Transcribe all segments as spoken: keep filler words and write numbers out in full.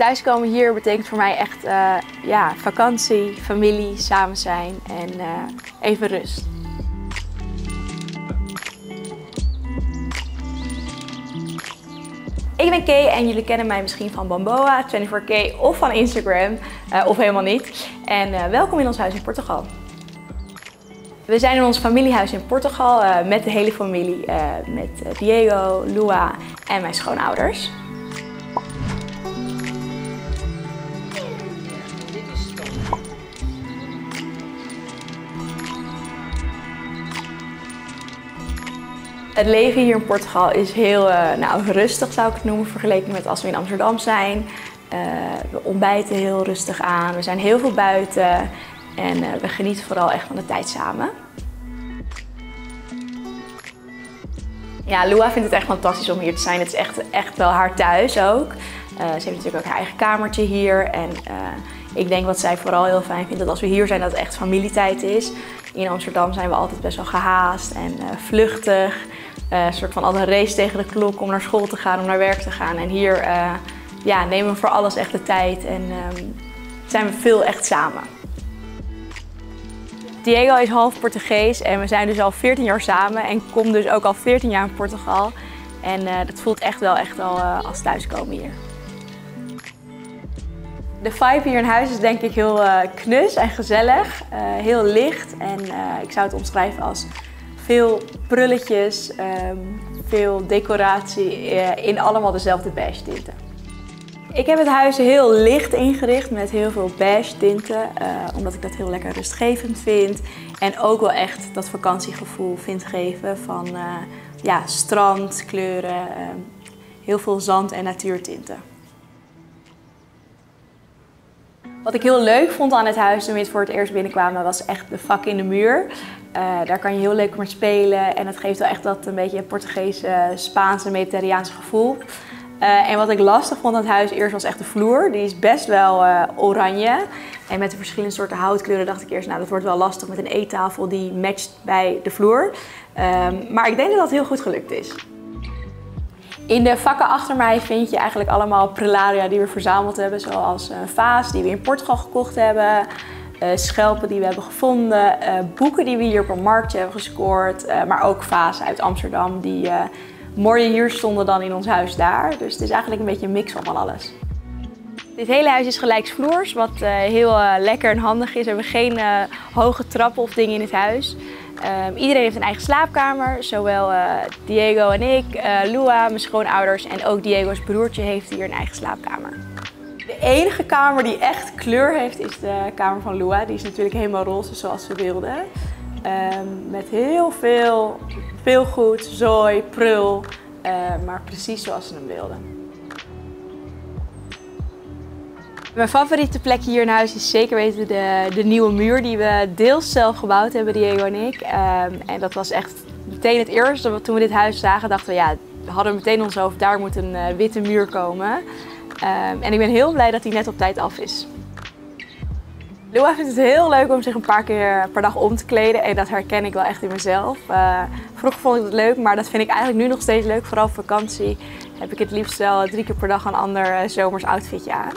thuiskomen hier betekent voor mij echt uh, ja, vakantie, familie, samen zijn en uh, even rust. Ik ben Kay en jullie kennen mij misschien van Bamboa, vierentwintig K of van Instagram, uh, of helemaal niet. En uh, welkom in ons huis in Portugal. We zijn in ons familiehuis in Portugal uh, met de hele familie, uh, met uh, Diego, Lua en mijn schoonouders. Het leven hier in Portugal is heel uh, nou, rustig, zou ik het noemen, vergeleken met als we in Amsterdam zijn. Uh, we ontbijten heel rustig aan, we zijn heel veel buiten en uh, we genieten vooral echt van de tijd samen. Ja, Lua vindt het echt fantastisch om hier te zijn. Het is echt, echt wel haar thuis ook. Uh, ze heeft natuurlijk ook haar eigen kamertje hier. En uh, ik denk wat zij vooral heel fijn vindt, dat als we hier zijn, dat het echt familietijd is. In Amsterdam zijn we altijd best wel gehaast en uh, vluchtig. Uh, een soort van altijd een race tegen de klok om naar school te gaan, om naar werk te gaan. En hier uh, ja, nemen we voor alles echt de tijd en uh, zijn we veel echt samen. Diego is half Portugees en we zijn dus al veertien jaar samen en kom dus ook al veertien jaar in Portugal. En uh, dat voelt echt wel echt al uh, als thuiskomen hier. De vibe hier in huis is denk ik heel uh, knus en gezellig, uh, heel licht en uh, ik zou het omschrijven als veel prulletjes, um, veel decoratie uh, in allemaal dezelfde beige tinten. Ik heb het huis heel licht ingericht met heel veel beige tinten, uh, omdat ik dat heel lekker rustgevend vind. En ook wel echt dat vakantiegevoel vind geven van uh, ja, strandkleuren, uh, heel veel zand- en natuurtinten. Wat ik heel leuk vond aan het huis toen we het voor het eerst binnenkwamen was echt de vak in de muur. Uh, daar kan je heel leuk mee spelen en het geeft wel echt dat een beetje Portugese, Spaanse, Mediterraanse gevoel. Uh, en wat ik lastig vond aan het huis eerst was echt de vloer. Die is best wel uh, oranje. En met de verschillende soorten houtkleuren dacht ik eerst, nou dat wordt wel lastig met een eettafel die matcht bij de vloer. Um, maar ik denk dat dat heel goed gelukt is. In de vakken achter mij vind je eigenlijk allemaal prularia die we verzameld hebben. Zoals een vaas die we in Portugal gekocht hebben. Uh, schelpen die we hebben gevonden. Uh, boeken die we hier op een marktje hebben gescoord. Uh, maar ook vazen uit Amsterdam die uh, mooier hier stonden dan in ons huis daar. Dus het is eigenlijk een beetje een mix van van alles. Dit hele huis is gelijksvloers, wat uh, heel uh, lekker en handig is. We hebben geen uh, hoge trappen of dingen in het huis. Um, iedereen heeft een eigen slaapkamer, zowel uh, Diego en ik, uh, Lua, mijn schoonouders en ook Diego's broertje heeft hier een eigen slaapkamer. De enige kamer die echt kleur heeft is de kamer van Lua. Die is natuurlijk helemaal roze zoals ze wilde. Um, met heel veel speelgoed, zooi, prul, uh, maar precies zoals ze hem wilden. Mijn favoriete plek hier in huis is zeker weten de, de nieuwe muur die we deels zelf gebouwd hebben, Diego en ik. Um, en dat was echt meteen het eerste, toen we dit huis zagen, dachten we ja, we hadden meteen ons hoofd, daar moet een uh, witte muur komen. Um, en ik ben heel blij dat die net op tijd af is. Lua vindt het heel leuk om zich een paar keer per dag om te kleden en dat herken ik wel echt in mezelf. Uh, vroeger vond ik het leuk, maar dat vind ik eigenlijk nu nog steeds leuk. Vooral op vakantie heb ik het liefst wel drie keer per dag een ander uh, zomers outfitje aan.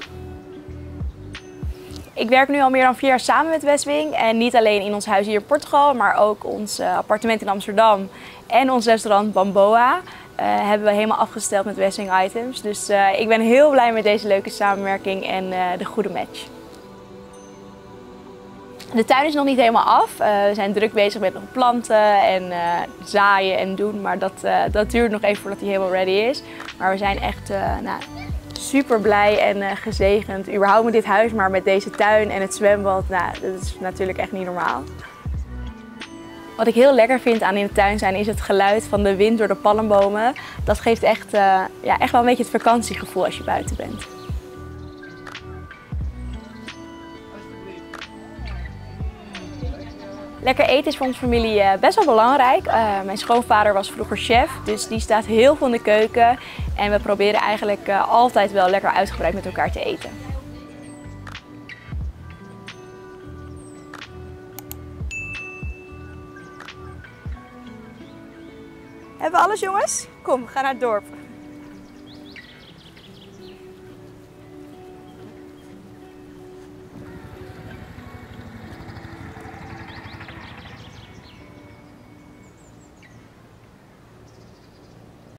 Ik werk nu al meer dan vier jaar samen met Westwing en niet alleen in ons huis hier in Portugal, maar ook ons uh, appartement in Amsterdam en ons restaurant Bamboa uh, hebben we helemaal afgesteld met Westwing items. Dus uh, ik ben heel blij met deze leuke samenwerking en uh, de goede match. De tuin is nog niet helemaal af. Uh, we zijn druk bezig met nog planten en uh, zaaien en doen, maar dat, uh, dat duurt nog even voordat hij helemaal ready is. Maar we zijn echt uh, nou, super blij en uh, gezegend, überhaupt met dit huis, maar met deze tuin en het zwembad, nou, dat is natuurlijk echt niet normaal. Wat ik heel lekker vind aan in de tuin zijn is het geluid van de wind door de palmbomen. Dat geeft echt, uh, ja, echt wel een beetje het vakantiegevoel als je buiten bent. Lekker eten is voor onze familie best wel belangrijk. Uh, mijn schoonvader was vroeger chef, dus die staat heel veel in de keuken. En we proberen eigenlijk uh, altijd wel lekker uitgebreid met elkaar te eten. Hebben we alles, jongens? Kom, we gaan naar het dorp.